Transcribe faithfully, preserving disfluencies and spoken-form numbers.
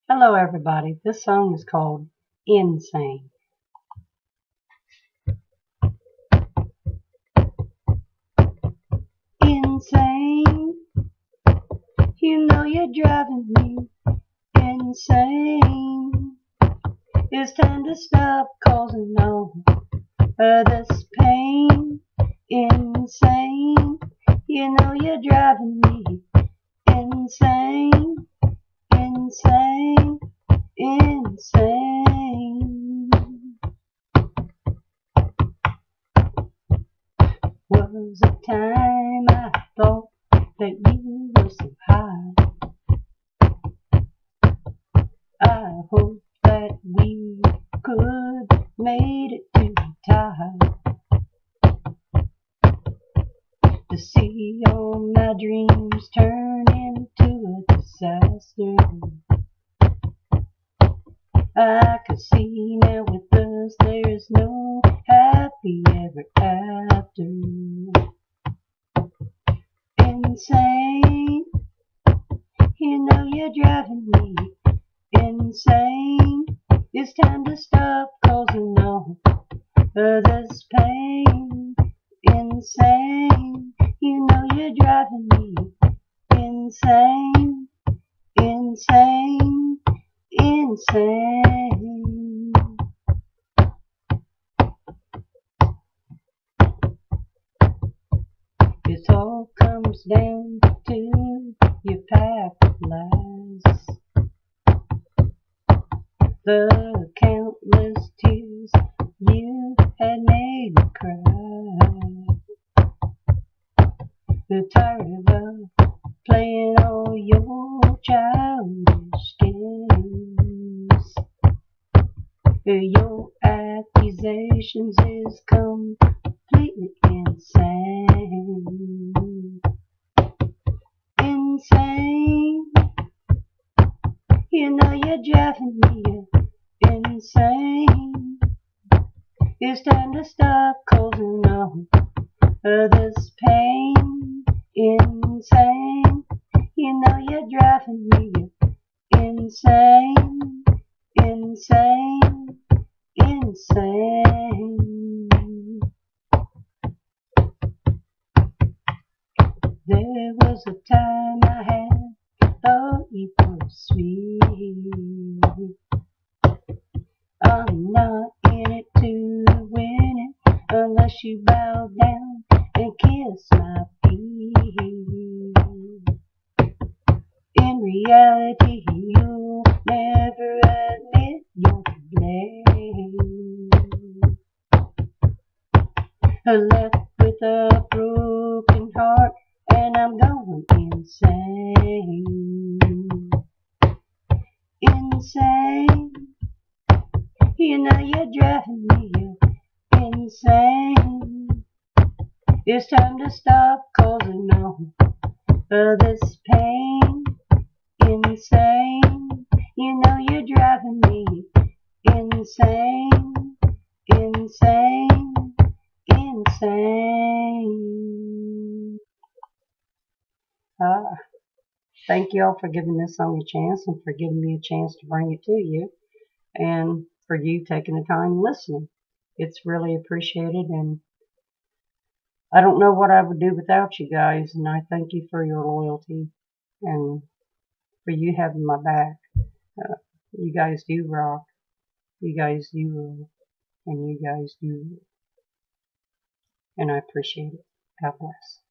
Hello everybody, this song is called Insane. Insane, you know you're driving me insane. It's time to stop causing all of this pain. Insane, you know you're driving me insane, insane, insane. Was a time I thought that you were so high. I hope that we could made it to tie, to see all my dreams turn into a disaster. I could see now with us there's no happy ever after. Insane, you know you're driving me insane. It's time to stop causing all of this pain. Insane, you know you're driving me insane, insane, insane. It all comes down to your path of lies, the countless tears you had made me cry. You're tired of playing all your childish games. Your accusations is completely insane. Insane, you know you're driving me insane. It's time to stop causing all of this pain. Insane, you know you're driving me insane, insane, insane. There was a time I had thought you were sweet. I'm not in it to win it unless you bow down and kiss my feet. In reality, you'll never admit you're to blame. Left with a broken heart and I'm going insane. Insane, you know you're driving me insane. It's time to stop causing all of this pain. Insane, you know you're driving me insane, insane, insane. Ah, thank you all for giving this song a chance and for giving me a chance to bring it to you, and for you taking the time listening. It's really appreciated, and I don't know what I would do without you guys, and I thank you for your loyalty and for you having my back. Uh, you guys do rock. You guys do rule. And you guys do rule. And I appreciate it. God bless.